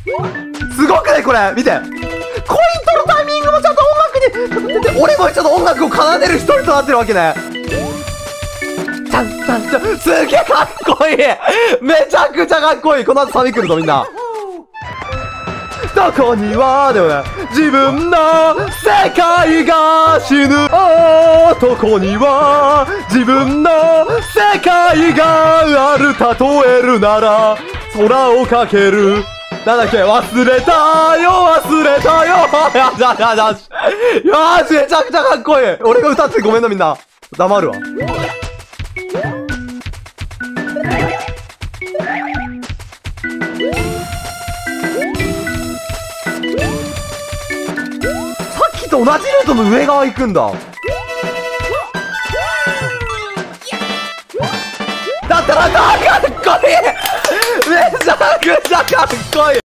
すごくねこれ見て、コイン取るタイミングもちゃんと音楽に、俺もちょっと音楽を奏でる一人となってるわけね。ちゃんすげえかっこいい、めちゃくちゃかっこいい。この後サビ来るぞみんな。どこにはでもね、自分の世界が死ぬ。どこには自分の世界がある。例えるなら空をかける。なんだっけ、忘れたよ忘れたよ。よし、めちゃくちゃかっこいい。俺が歌ってごめんなみんな。黙るわ。同じルートの上側行くんだ。だったらかっこいい、めちゃくちゃかっこいい。